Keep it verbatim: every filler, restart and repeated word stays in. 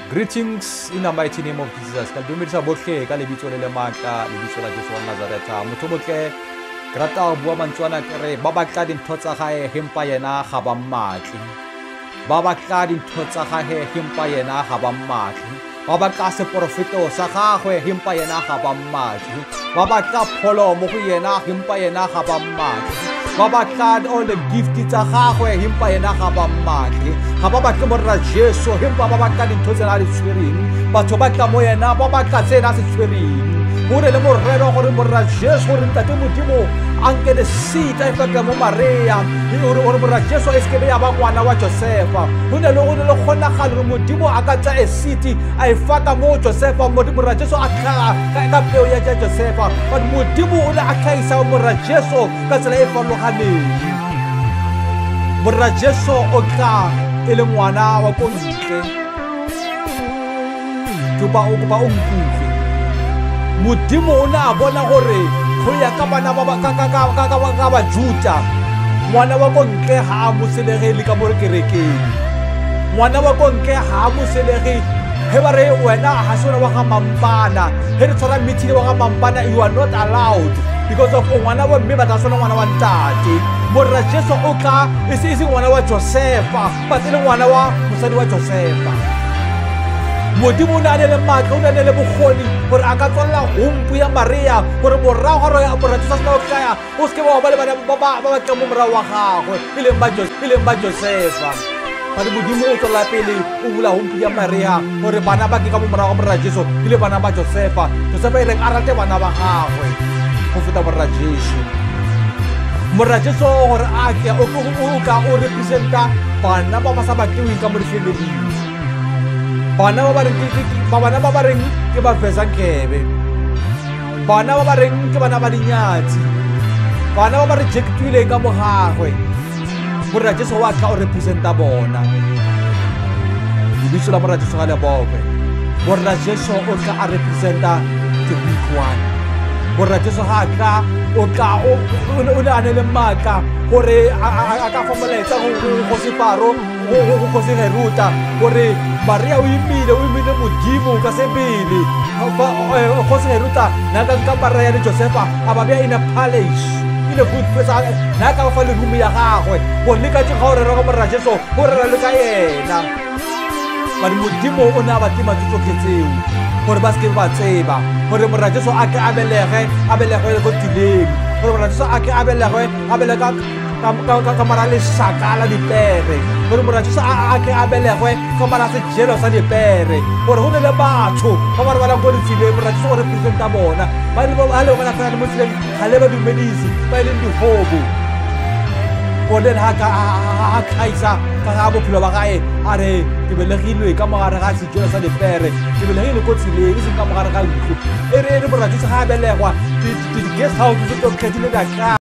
Greetings in the mighty name of Jesus. Ka dumedisa botlhe ka lebitso le le maatla lebitso la Jesu wa Nazareta. Motho botlhe ke rata go bua mantswana ke re ba batla dintho tsa gae hempa yena ga ba mmatli. Ba batla dintho tsa gae hempa yena ga ba mmatli. Ba batla seporofeto sa gagwe hempa yena ga ba mmatli. Ba batla pholo mo go yena hempa yena ga ba mmatli. Ba batla all the gift tsa gagwe hempa yena ga ba mmatli. Ga ba batle morra Jesu hempa ba batla dintho tse a di tshwereng. Batho ba tla mo yena ba batla tse a se tshwereng. Gore le morero gore morra Jesu gore ntate modimo anke the seat a feka mo Maria gore gore morra Jesu e skebe ya ba ngwana wa Josefa. Go ne le go le gona ga le modimo a ka tsa e seat a e faka mo Josefa mo morra Jesu a tla ka peo ya Josefa. But modimo o le a tlaisa morra Jesu ka tsela e farologaneng. Morra Jesu o tla e le ngwana wa ko ntle. Ke ba o ba o mpufe. Modimo o na bona gore go ya ka bana ba ka ka ka ka ka ba Juda. Ngwana wa ko ntle ha mo selegele ka mo kerekeng. Ngwana wa ko ntle ha mo selegele he ba re wena ha sona wa ga mampana. He re tsara meeting wa ga mampana, you are not allowed because of ngwana wa mme ba tla sona ngwana wa ntate. Morra Jesu o ka e se se ngwana wa Josefa ba tsene ngwana wa mosadi wa Josefa. Modimo o na le matla o na le bogoni gore a ka tswalla humpu ya Maria gore morago ga ya morra Jesu sa o kaya o se ke ba ba le bana ba ba ba tla mo morago wa gagwe ile ba Joseph ile ba Josefa. Ba di modimo o tswalla pele o bula humpu ya Maria gore bana ba ke ka mo morago morra Jesu ile bana ba Josefa. Josefa ile a rate bana ba gagwe go feta morra Jesu. Morra Jesu gore a ke o ka o representa bana ba ba sa batliweng ka mo difemeng. Bana ba ba reng bana ba ba reng ke ba fesa nkebe. Bana ba ba reng ke bana ba dinyatsi. Bana ba ba rejectwile ka mo gagwe. Morra Jesu wa ka o representa bona. Lebitso la morra Jesu ga le bobe. Morra Jesu o ka a representa the weak one. Morra Jesu ga ka o ka o o le ane le matla gore a ka fomoletsa go se paro go se Heruta gore Maria o imile o imile modimo ka sebele go se Heruta na ka ka Maria le Josefa a ba bia in a palace in a good place na ka fa le room ya gagwe go le ka tse gore re go morra Jesu gore re le ka yena. Ba modimo o na ba tima tso khetseo gore ba se ba tseba gore morra Jesu a ka abelege abelege go tileng gore morra Jesu a ka abelege abelega ka ka mara le sakala di pere gore morra Jesu a ka abelege ka mara se jelo sa di pere gore go le batho ba ba ba go ditile morra Jesu o representa bona ba le ba le bona ka le motleng ga le ba dumedisi ba ile di hobo gore ha ka a kaisa ka ga bophelo ba gae a re ke belegilwe ka mogare ga sejelo sa dipere ke belegilwe ko tseleng e seng ka mogare ga ntlo e re morra Jesu ga a belegwa di guest house tse tlo kgethile ka